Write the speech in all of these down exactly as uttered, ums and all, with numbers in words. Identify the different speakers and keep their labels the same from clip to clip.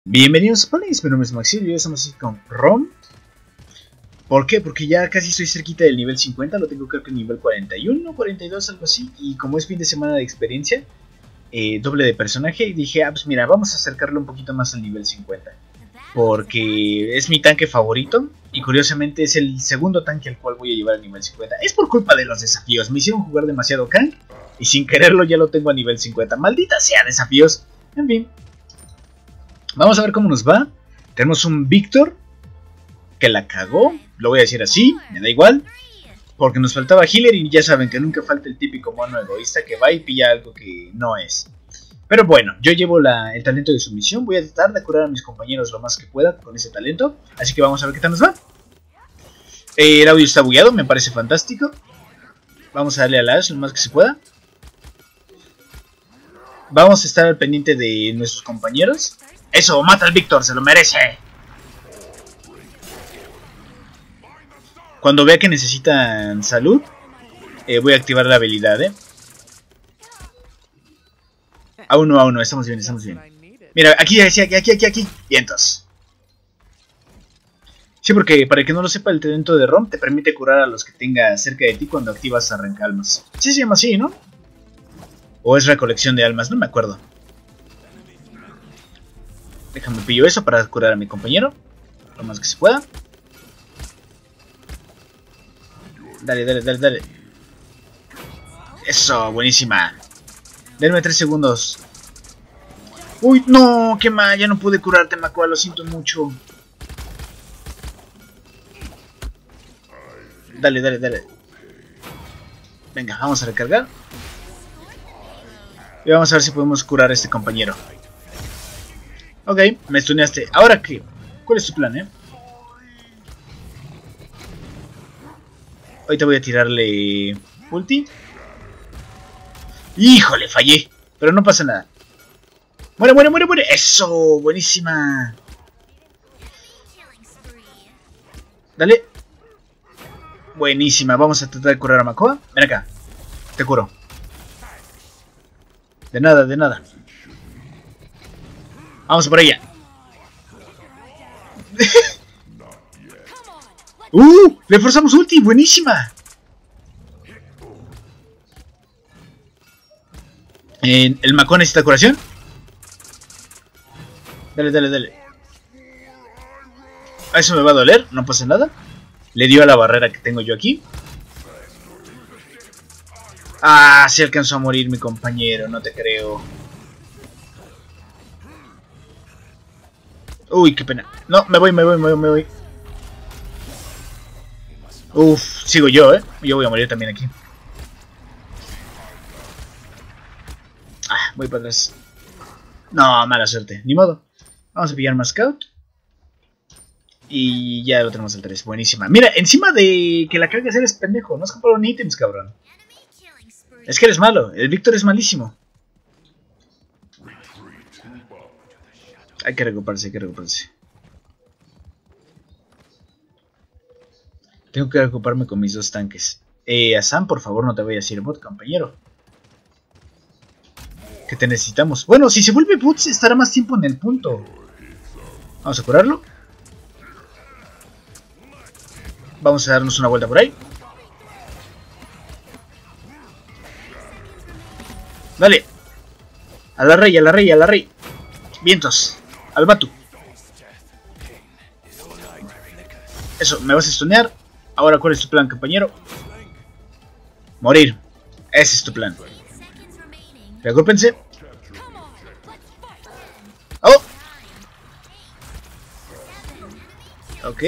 Speaker 1: Bienvenidos a Polis, mi nombre es Maxil y hoy estamos aquí con Rom. ¿Por qué? Porque ya casi estoy cerquita del nivel cincuenta, lo tengo creo que en nivel cuarenta y uno, cuarenta y dos, algo así. Y como es fin de semana de experiencia, eh, doble de personaje, y dije, ah, pues mira, vamos a acercarlo un poquito más al nivel cincuenta. Porque es mi tanque favorito y curiosamente es el segundo tanque al cual voy a llevar al nivel cincuenta. Es por culpa de los desafíos, me hicieron jugar demasiado Kang y sin quererlo ya lo tengo a nivel cincuenta. Maldita sea, desafíos. En fin. Vamos a ver cómo nos va. Tenemos un Víctor que la cagó, lo voy a decir así, me da igual, porque nos faltaba healer y ya saben que nunca falta el típico mono egoísta que va y pilla algo que no es. Pero bueno, yo llevo la, el talento de sumisión, voy a tratar de curar a mis compañeros lo más que pueda con ese talento, así que vamos a ver qué tal nos va. Eh, el audio está bugueado, me parece fantástico. Vamos a darle a la Ash lo más que se pueda. Vamos a estar al pendiente de nuestros compañeros. Eso, mata al Víctor, se lo merece. Cuando vea que necesitan salud, eh, voy a activar la habilidad, eh. A uno, a uno, estamos bien, estamos bien. Mira, aquí, aquí, aquí, aquí, aquí. Vientos. Sí, porque para el que no lo sepa, el talento de Rom te permite curar a los que tengas cerca de ti cuando activas arrancalmas. Sí se llama así, ¿no? O es recolección de almas, no me acuerdo. Déjame pillo eso para curar a mi compañero lo más que se pueda. Dale, dale, dale, dale. Eso, buenísima. Denme tres segundos. Uy, no, qué mal, ya no pude curarte, Macua, lo siento mucho. Dale, dale, dale. Venga, vamos a recargar. Y vamos a ver si podemos curar a este compañero. Ok, me stuneaste. ¿Ahora qué? ¿Cuál es tu plan, eh? Ahorita voy a tirarle ulti. ¡Híjole! Fallé. Pero no pasa nada. ¡Muere, muere, muere, muere! ¡Eso! ¡Buenísima! Dale. Buenísima. Vamos a tratar de curar a Makoa. Ven acá. Te curo. De nada, de nada. Vamos por ella. ¡Uh! Le forzamos ulti. Buenísima. Eh, ¿El Macón necesita curación? Dale, dale, dale. A eso me va a doler. No pasa nada. Le dio a la barrera que tengo yo aquí. Ah, sí alcanzó a morir mi compañero. No te creo. Uy, qué pena. No, me voy, me voy, me voy, me voy. Uf, sigo yo, eh. Yo voy a morir también aquí. Ah, voy para atrás. No, mala suerte. Ni modo. Vamos a pillar más scout. Y ya lo tenemos al tres. Buenísima. Mira, encima de que la cagas eres pendejo. No has comprado ni ítems, cabrón. Es que eres malo. El Víctor es malísimo. Hay que recuperarse, hay que recuperarse. Tengo que recuperarme con mis dos tanques. Eh, a Sam, por favor, no te vayas a ir bot, compañero. Que te necesitamos. Bueno, si se vuelve bot, estará más tiempo en el punto. Vamos a curarlo. Vamos a darnos una vuelta por ahí. Dale. A la rey, a la rey, a la rey. Vientos. Al Batu. Eso, me vas a stunear. Ahora, ¿cuál es tu plan, compañero? Morir. Ese es tu plan. Reagrupense. Oh. Ok.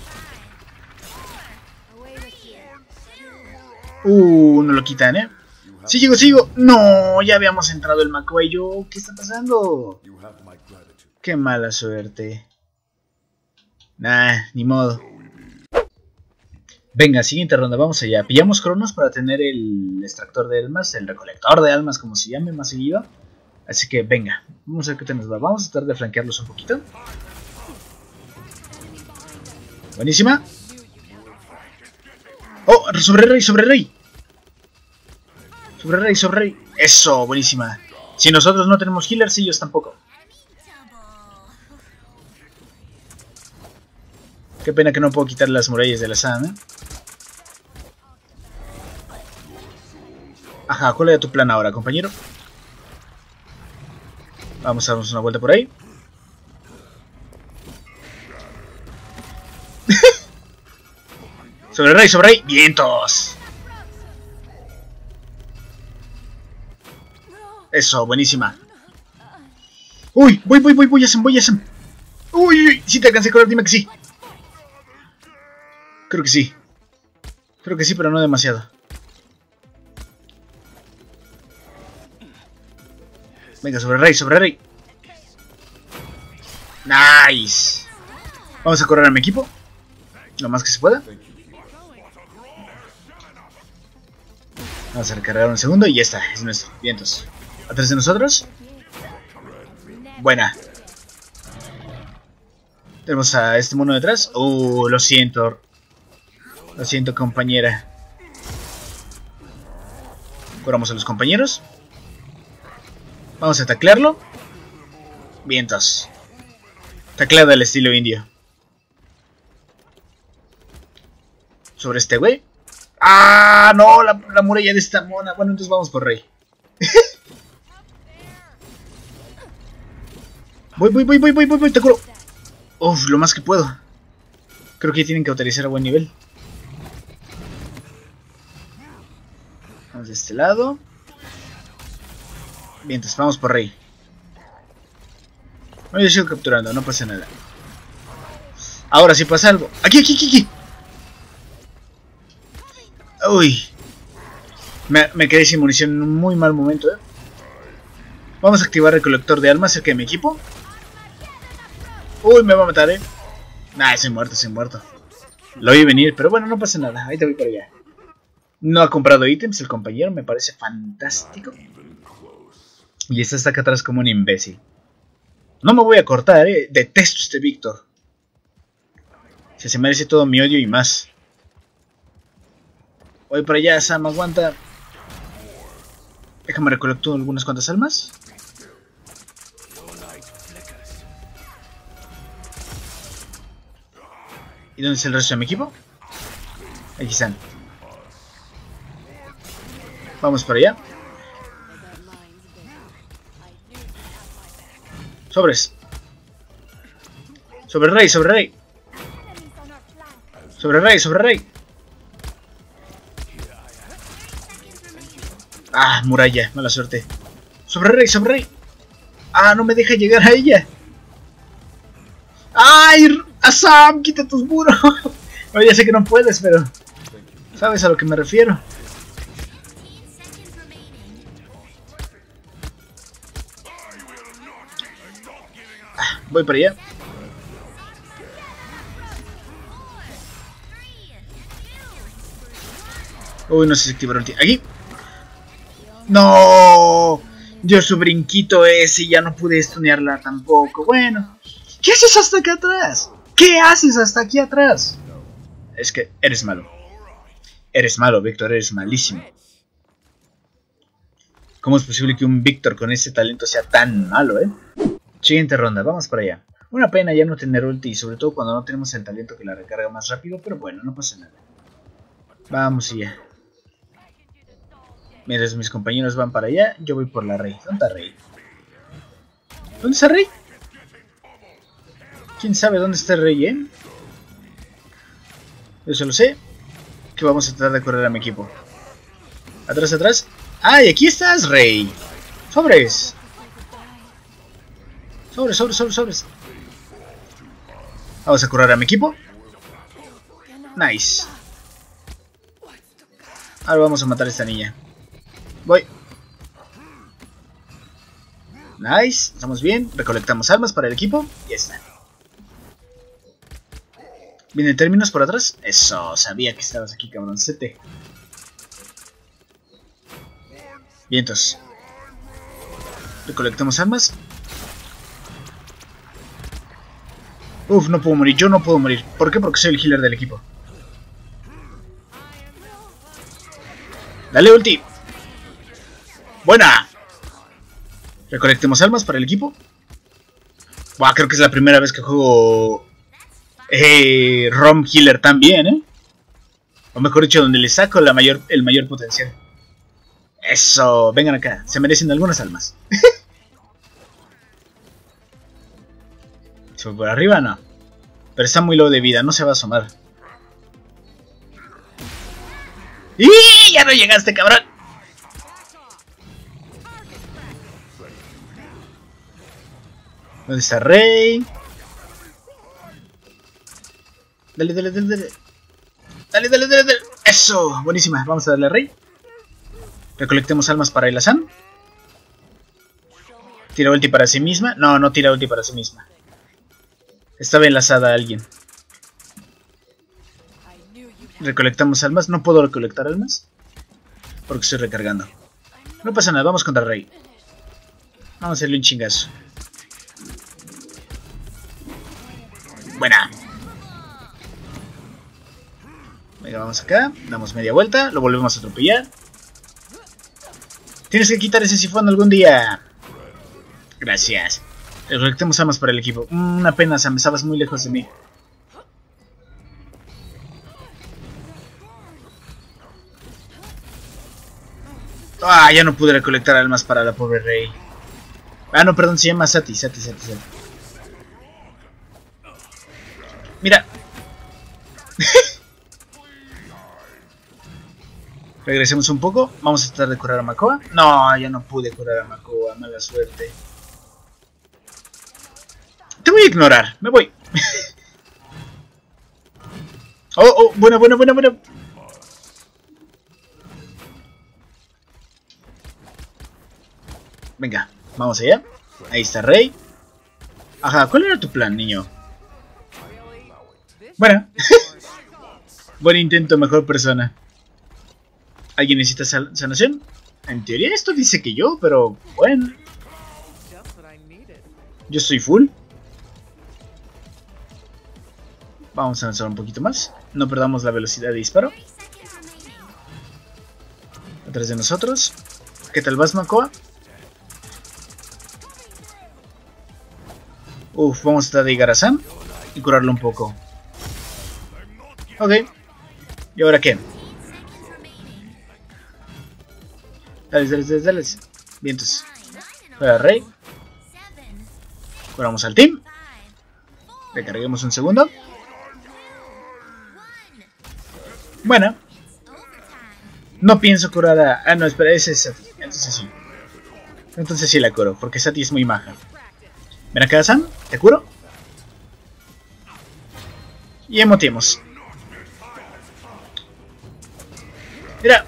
Speaker 1: Uh, no lo quitan, ¿eh? Sigo, sigo. No, ya habíamos entrado el Macua y yo. ¿Qué está pasando? Qué mala suerte. Nah, ni modo. Venga, siguiente ronda, vamos allá. Pillamos cronos para tener el extractor de almas, el recolector de almas, como se llame, más seguido. Así que venga, vamos a ver qué tal nos va. Vamos a tratar de flanquearlos un poquito. Buenísima. Oh, sobre rey, sobre rey. Sobre rey, sobre rey. Eso, buenísima. Si nosotros no tenemos healers, ellos tampoco. Qué pena que no puedo quitar las murallas de la Sana. Ajá, ¿cuál era tu plan ahora, compañero? Vamos a darnos una vuelta por ahí. Sobre rey, sobre rey. ¡Vientos! Eso, buenísima. Uy, voy, voy, voy, voy, Yasem, voy, Yasem. Uy, uy, si te alcancé a correr, dime que sí. Creo que sí. Creo que sí, pero no demasiado. Venga, sobre rey, sobre rey. Nice. Vamos a correr a mi equipo lo más que se pueda. Vamos a recargar un segundo y ya está, es nuestro. Vientos. Atrás de nosotros. Buena. Tenemos a este mono detrás. Uh, lo siento. Lo siento, compañera. Curamos a los compañeros. Vamos a taclearlo. Vientos. Tacleada al estilo indio. Sobre este güey. ¡Ah! No, la, la muralla de esta mona. Bueno, entonces vamos por rey. Voy, voy, voy, voy, voy, voy, voy, te curo. Uf, lo más que puedo. Creo que tienen que autorizar a buen nivel. Vamos de este lado. Bien, entonces vamos por rey. Bueno, yo sigo capturando, no pasa nada. Ahora sí pasa algo. Aquí, aquí, aquí, aquí. Uy. Me, me quedé sin munición en un muy mal momento, eh. Vamos a activar el recolector de almas cerca de mi equipo. Uy, me va a matar, eh. Nah, estoy muerto, estoy muerto. Lo vi venir, pero bueno, no pasa nada. Ahí te voy para allá. No ha comprado ítems el compañero, me parece fantástico. Y está hasta acá atrás como un imbécil. No me voy a cortar, eh. Detesto este Víctor. Se, se merece todo mi odio y más. Voy para allá, Sam, aguanta. Déjame recolectar algunas cuantas almas. ¿Y dónde está el resto de mi equipo? Aquí están. Vamos para allá. Sobres. Sobre rey, sobre rey. Sobre rey, sobre rey. Ah, muralla, mala suerte. Sobre rey, sobre rey. Ah, no me deja llegar a ella. ¡Ay! ¡Asam! ¡Quita tus muros! Bueno, ya sé que no puedes, pero ¿sabes a lo que me refiero? Ah, voy para allá. Uy, no sé si activar el ulti. ¡Aquí! ¡No! Dio su brinquito ese y ya no pude stunearla tampoco. Bueno, ¿qué haces hasta acá atrás? ¿Qué haces hasta aquí atrás? Es que eres malo. Eres malo, Víctor, eres malísimo. ¿Cómo es posible que un Víctor con ese talento sea tan malo, eh? Siguiente ronda, vamos para allá. Una pena ya no tener ulti, sobre todo cuando no tenemos el talento que la recarga más rápido, pero bueno, no pasa nada. Vamos allá. Mientras mis compañeros van para allá, yo voy por la rey. ¿Dónde está rey? ¿Dónde está rey? ¿Quién sabe dónde está el rey, eh? Yo solo sé que vamos a tratar de correr a mi equipo. Atrás, atrás. ¡Ay, aquí estás, rey! ¡Sobres! Sobres, sobres, sobres, sobres. Vamos a correr a mi equipo. Nice. Ahora vamos a matar a esta niña. Voy. Nice, estamos bien. Recolectamos armas para el equipo. Y ya está. ¿Vienen términos por atrás? Eso, sabía que estabas aquí, cabroncete. Vientos. Recolectamos armas. Uf, no puedo morir, yo no puedo morir. ¿Por qué? Porque soy el healer del equipo. Dale ulti. Buena. Recolectemos almas para el equipo. Buah, creo que es la primera vez que juego Eh, Rom Healer también, ¿eh? O mejor dicho, donde le saco la mayor, el mayor potencial. Eso, vengan acá, se merecen algunas almas. ¿Se fue por arriba? No. Pero está muy low de vida, no se va a asomar. ¡Y ya no llegaste, cabrón! ¿Dónde está Rey? Dale, dale, dale, dale. Dale, dale, dale, dale. Eso, buenísima. Vamos a darle a Rey. Recolectemos almas para Ilazan. ¿Tira ulti para sí misma? No, no tira ulti para sí misma. Estaba enlazada a alguien. Recolectamos almas. No puedo recolectar almas porque estoy recargando. No pasa nada, vamos contra Rey. Vamos a hacerle un chingazo. Buena. Venga, vamos acá. Damos media vuelta. Lo volvemos a atropellar. Tienes que quitar ese sifón algún día. Gracias. Recolectemos almas para el equipo. Una pena, Sam, estabas muy lejos de mí. Ah, ya no pude recolectar almas para la pobre Rey. Ah, no, perdón, se llama Sati, Sati, Sati, Sati. Mira. Regresemos un poco. Vamos a tratar de curar a Makoa. No, ya no pude curar a Makoa. Mala suerte. Te voy a ignorar. Me voy. Oh, oh, buena, buena, buena, buena. Venga, vamos allá. Ahí está Rey. Ajá, ¿cuál era tu plan, niño? Bueno. Buen intento, mejor persona. ¿Alguien necesita sal sanación? En teoría esto dice que yo, pero bueno. Yo estoy full. Vamos a avanzar un poquito más. No perdamos la velocidad de disparo. Atrás de nosotros. ¿Qué tal vas, Makoa? Uf, vamos a tratar de llegar a Sam y curarlo un poco. Ok. ¿Y ahora qué? Dale, dale, dale, dale. Vientos. Fuera Rey. Curamos al team. Recarguemos un segundo. Bueno. No pienso curar a... Ah, no, espera, ese es Sati. Entonces sí. Entonces sí la curo, porque Sati es muy maja. Ven acá, Sam. Te curo. Y emotimos. Mira.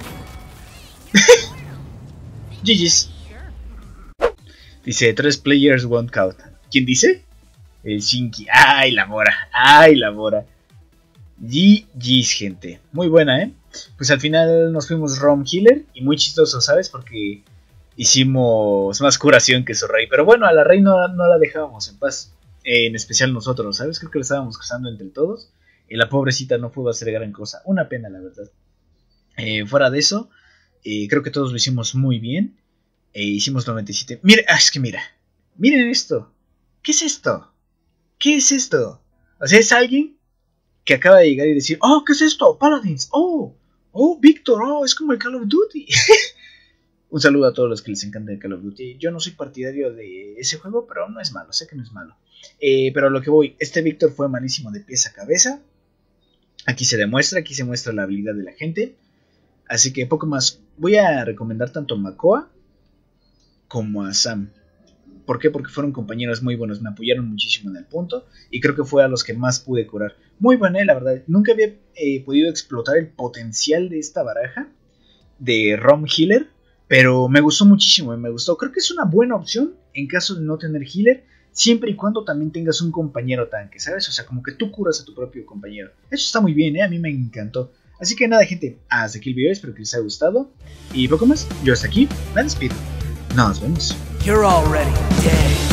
Speaker 1: G G's. Dice, tres players, one count. ¿Quién dice? El Shinky. Ay, la mora. Ay, la mora. G G's, gente. Muy buena, ¿eh? Pues al final nos fuimos Rom Healer. Y muy chistoso, ¿sabes? Porque hicimos más curación que su Rey. Pero bueno, a la Rey no, no la dejábamos en paz. Eh, en especial nosotros, ¿sabes? Creo que la estábamos cruzando entre todos. Y la pobrecita no pudo hacer gran cosa. Una pena, la verdad. Eh, fuera de eso, eh, creo que todos lo hicimos muy bien. Eh, hicimos noventa y siete. Mira, ah, es que mira. Miren esto. ¿Qué es esto? ¿Qué es esto? O sea, es alguien que acaba de llegar y decir, oh, ¿qué es esto? Paladins. Oh, oh, Víctor. Oh, es como el Call of Duty. Un saludo a todos los que les encanta el Call of Duty. Yo no soy partidario de ese juego, pero no es malo. Sé que no es malo. Eh, pero a lo que voy, este Víctor fue malísimo de pies a cabeza. Aquí se demuestra, aquí se muestra la habilidad de la gente. Así que poco más. Voy a recomendar tanto a Makoa como a Sam. ¿Por qué? Porque fueron compañeros muy buenos. Me apoyaron muchísimo en el punto. Y creo que fue a los que más pude curar. Muy buena, la verdad. Nunca había eh, podido explotar el potencial de esta baraja de Rom Healer. Pero me gustó muchísimo. Me gustó. Creo que es una buena opción en caso de no tener healer. Siempre y cuando también tengas un compañero tanque, ¿sabes? O sea, como que tú curas a tu propio compañero. Eso está muy bien, ¿eh? A mí me encantó. Así que nada, gente, hasta aquí el video, espero que les haya gustado. Y poco más, yo hasta aquí me despido. Nos vemos. You're already dead.